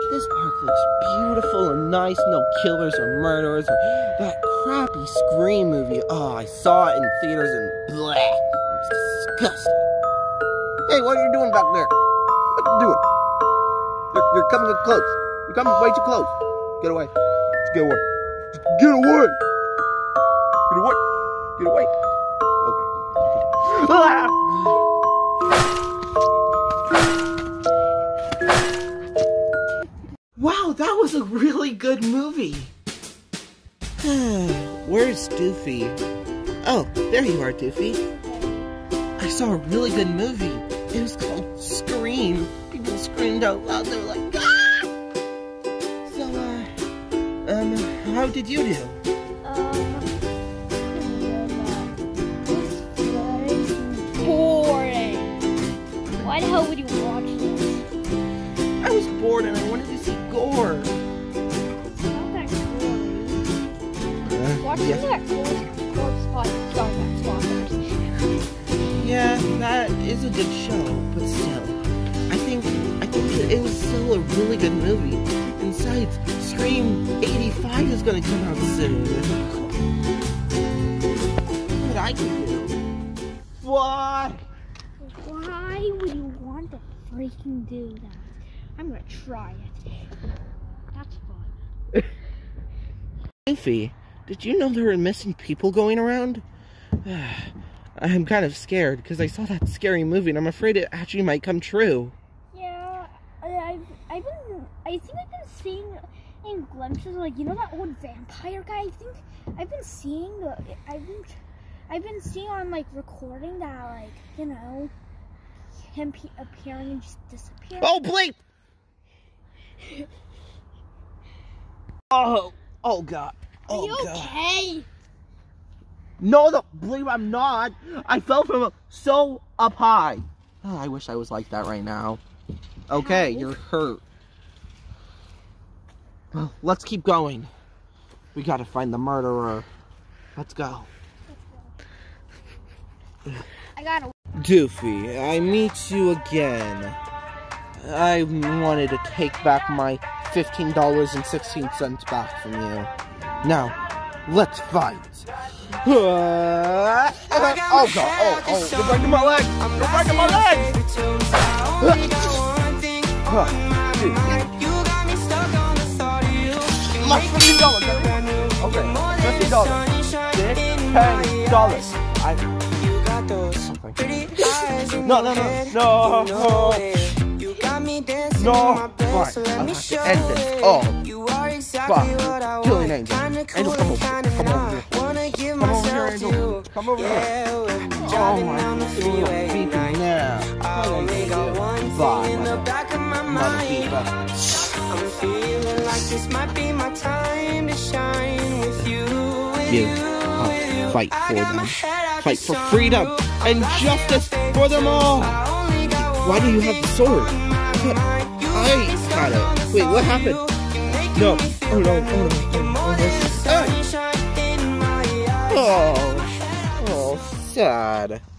This park looks beautiful and nice. No killers or murderers or that crappy Scream movie. Oh, I saw it in theaters and bleh. It was disgusting. Hey, what are you doing back there? What are you doing? You're coming too close. You're coming way too close. Get away. Just get away. Just get away. Get away. Get away. Okay. Ah! Wow, that was a really good movie. Where's Doofy? Oh, there you are, Doofy. I saw a really good movie. It was called Scream. People screamed out loud. They were like, ah! So, how did you do? Boring. Why the hell would you watch this? I was bored and I wanted to see gore. It's not that gory. Watching that corpse spot. Sorry, that spotters. Yeah, that is a good show, but still, I think it was still a really good movie. Besides, Scream 85 is gonna come out soon. What I can do? What? Why would you want to freaking do that? I'm gonna try it. That's fun. Goofy, did you know there were missing people going around? I'm kind of scared because I saw that scary movie and I'm afraid it actually might come true. Yeah, I think I've been seeing in glimpses, like, you know that old vampire guy? I think I've been seeing on, like, recording that, like, you know, him appearing and just disappearing. Oh, bleep! Oh God. Oh, Are you okay? No, bleep, I'm not. I fell from so up high. Oh, I wish I was like that right now. Okay, you're hurt. Well, let's keep going. We gotta find the murderer. Let's go. I gotta. Doofy, I meet you again. I wanted to take back my $15.16 back from you. Now, let's fight. Oh God! Oh! You're breaking my leg! You're breaking my leg! My $50. Okay, $50. $10. No. No, fine. I'll have to end this. Oh, fuck. Killing Angel. Angel, come over here. Come over here. Come over here. Oh my God. Beeping now. What are you gonna do? Bye, mother beeper. I'm feeling like this might be my time to shine with you. Fight for them. Fight for freedom and justice for them all. Why do you have the sword? I got it. Wait, what happened? No. Oh no. Oh, sad.